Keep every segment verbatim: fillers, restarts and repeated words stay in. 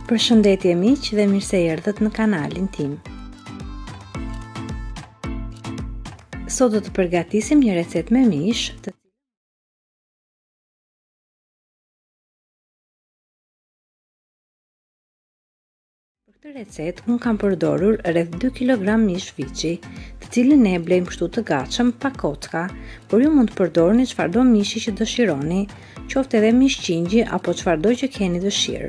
Përshëndetje miq dhe mirë se erdhët në kanalin tim. Sot do të përgatisim një recetë me mish, të Për këtë recetë unë kam përdorur rreth dy kilogram mish viçi, të cilin ne e blejmë kështu të gatshëm pa kocka, por ju mund të përdorni çfarëdo mishi që dëshironi, qoftë edhe mish qingji apo çfarëdo që keni dëshirë.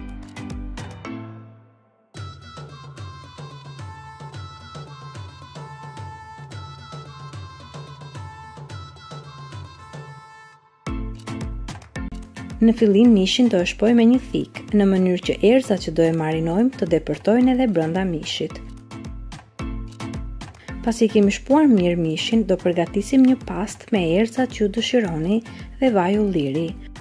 Në fillim mishin do e shpoj me një thik, në mënyrë që erëzat që do e marinojmë të depërtojnë edhe brenda mishit. Pasi kemi shpuar mirë mishin, do përgatisim një pastë me erëzat që ju dëshironi dhe vaj ulliri.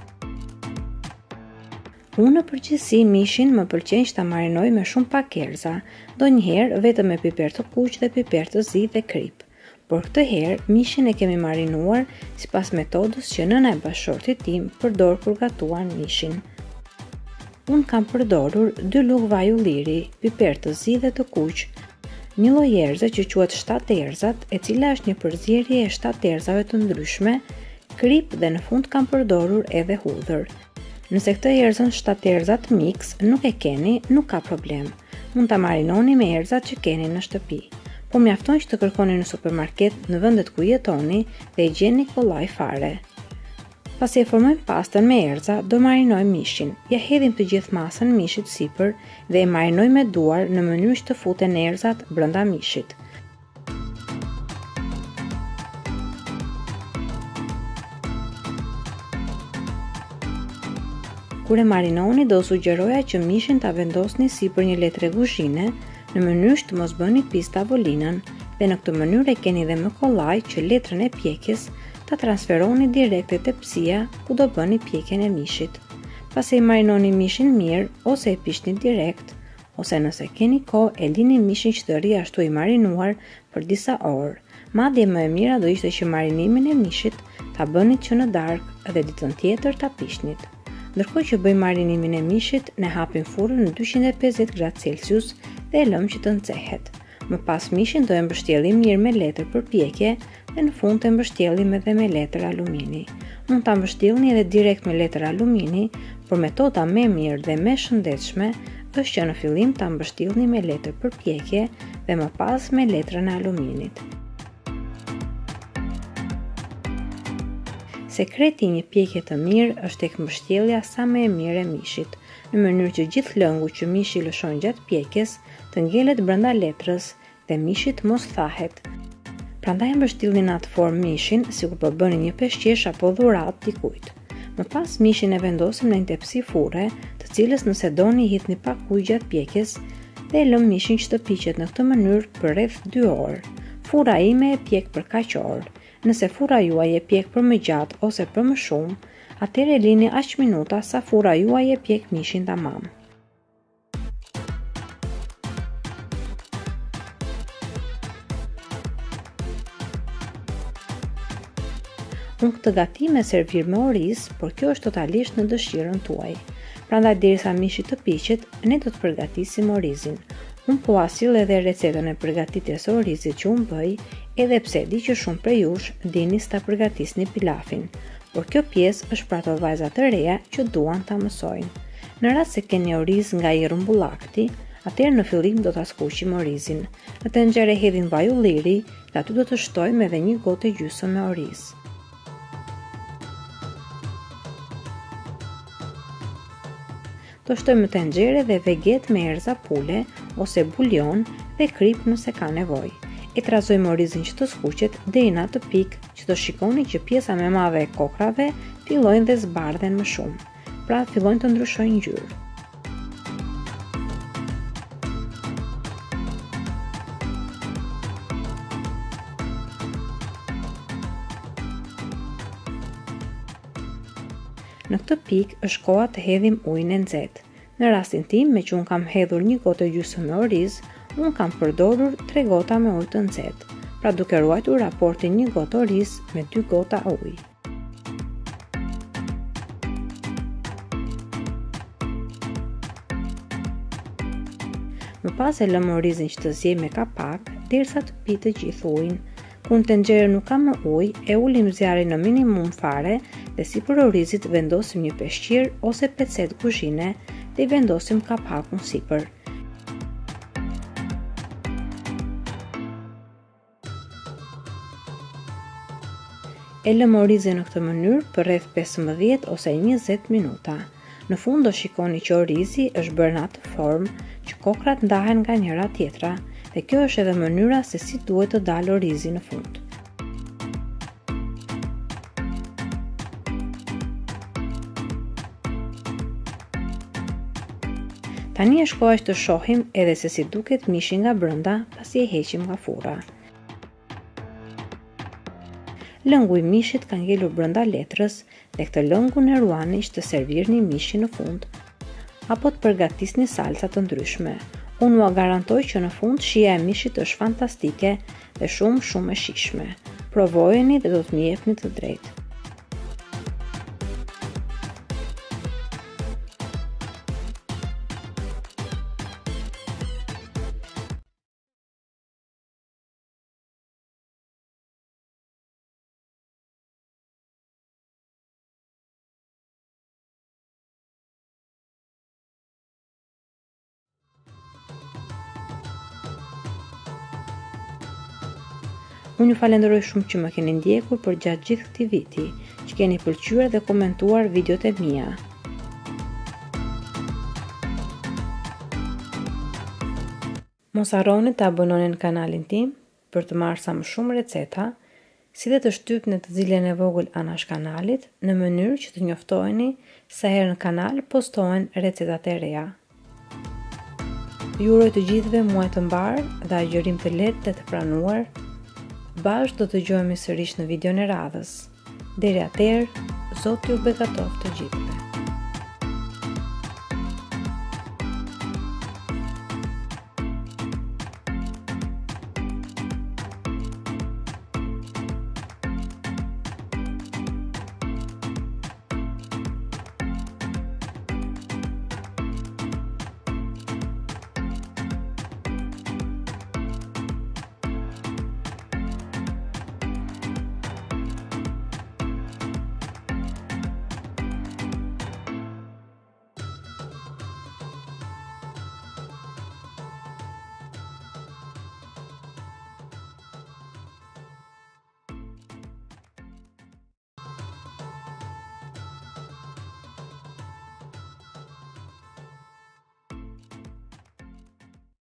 Unë në përgjithësi mishin më pëlqen që ta marinoj me shumë pak erëza, ndonjëherë vetëm me piper të kuq dhe piper të zi dhe krip. Por këtë herë, mishin e kemi marinuar sipas metodës që nëna e bashortit tim përdor kur gatuan mishin. Unë kam përdorur dy lugë vaj ulliri, piper të zi dhe të kuq, një lloj erëze që quhet shtatë erëzat, e cila është një përzierje e shtatë erëzave të ndryshme, krip dhe në fund kam përdorur edhe hudhër. Nëse këtë erëzën shtatë erëzat mix nuk e keni, nuk ka problem. Mund ta marinoni me erëzat që keni në shtëpi. Po mjafton që të kërkoni në supermarket në vendet ku jetoni dhe i gjeni kollaj fare. Pasi e formojmë pastën me erëza, do marinojmë mishin. Ja hedhim të gjithë masën mishit sipër dhe e marinojmë me duar në mënyrë që të futen erëzat brenda mishit. Kur e marinoni, do sugjeroja që mishin ta vendosni sipër një letre kuzhine, në mënyrë që të mos bëni pis tavolinën, dhe në këtë mënyrë e keni dhe më kollaj që letrën e pjekjes ta transferoni direkt te tepsia ku do bëni pjekjen e mishit. Pasi i marinoni mishin mirë, ose e pishni direkt, ose nëse keni kohë e lini mishin që të rrijë ashtu i marinuar për disa orë. Madje më e mira do ishte që marinimin e mishit ta bënit që në darkë dhe ditën tjetër ta pishnit. Ndërkohë që bëjmë marinimin e mishit, ne hapim furrën në dyqind e pesëdhjetë gradë Celsius dhe e lëmë që të nxehet. Më pas mishin do e mbështjellim mirë me letër për pjekje dhe në fund të mbështjellim edhe me letër alumini. Mund ta mbështjellni edhe direkt me letër alumini, por metoda më e mirë dhe më e shëndetshme është që në fillim ta mbështjellni me letër për pjekje dhe më pas me letrën e aluminit. Sekreti i një pjekje të mirë është tek mbështjellja sa më e mirë e mishit, në mënyrë që gjithë lëngu që mishi lëshon gjatë pjekjes të ngjelet brenda letrës dhe mishit mos thahet. Prandaj mbështjellni në atë formë mishin, sikur po bëni një peshqesh apo dhuratë dikujt. Më pas mishin e vendosim në një tepsi furre, të cilës nëse doni i hidhni pak ujë gjatë pjekjes dhe e lëm mishin që të piqet në këtë mënyrë për rreth dy orë. Furra ime e pjek për kaq orë. Nëse furra juaj e pjek për më gjatë ose për më shumë, atëherë lini aq minuta sa furra juaj e pjek mishin tamam. Unë këtë gatim e servir me oriz, por kjo është totalisht në dëshirën tuaj. Prandaj derisa mishi të piqet, ne do të përgatisim orizin. Unë po asill edhe recetën e përgatitjes së orizit që unë bëj, edhe pse di që shumë prej jush dini s'ta përgatisni pilafin, por kjo pjesë është për ato vajza të reja që duan ta mësojnë. Në rast se keni oriz nga i rrumbullakti, atëherë në fillim do ta skuqim orizin. Në tenxhere hedhim vaj ulliri dhe aty do të shtojmë edhe një gotë e gjysmë me oriz. Do shtojmë në tenxhere dhe veget me erëza pule ose buljon dhe krip nëse ka nevojë. E trazojmë orizin që të skuqet deri në atë pikë që do shikoni që pjesa më e madhe e kokrave fillojnë dhe zbardhen më shumë. Pra fillojnë të ndryshojnë ngjyrë. Në këtë pikë është koha të hedhim ujin e nxehtë. Në rastin tim, me që unë kam hedhur një gotë e gjysmë me oriz, unë kam përdorur tre gota me ujë të nxehtë, pra duke ruajtur raportin një gotë oriz me dy gota ujë. Më pas e lëmë orizin që të zjej me kapak, derisa të pi të gjithë ujin. Kur në tenxhere nuk ka më ujë, e ulim zjarrin në minimum fare dhe sipër orizit vendosim një peshqir ose pecet kuzhine dhe i vendosim kapakun sipër. E lëmë orizin në këtë mënyrë për rreth pesëmbëdhjetë ose njëzet minuta. Në fund do shikoni që orizi është bërë në atë formë që kokrat ndahen nga njëra tjetra dhe kjo është edhe mënyra se si duhet të dalë orizi në fund. Tani është koha që të shohim edhe se si duket mishi nga brenda pasi e heqim nga furra. Lëngu i mishit ka ngelur brenda letrës dhe këtë lëngun e ruani që të servirni mishin në fund apo të përgatisni salca të ndryshme. Unë ua garantoj që në fund shija e mishit është fantastike dhe shumë shumë e shijshme. Provojeni dhe do të më jepni të drejtë. Unë ju falenderoj shumë që më keni ndjekur për gjatë gjithë këtij viti, që keni pëlqyer dhe komentuar videot e mia. Mos harroni të abononi në kanalin tim për të marrë sa më shumë receta, si dhe të shtypni të ziljen e vogël anash kanalit në mënyrë që të njoftoheni sa herë në kanal postohen recetat e reja. Ju uroj të gjithëve muaj të mbar dhe agjërim të lehtë dhe të pranuar. Bashkë do të dëgjohemi sërish në videon e radhës. Deri atëherë, Zoti ju bekatoft të gjithëve.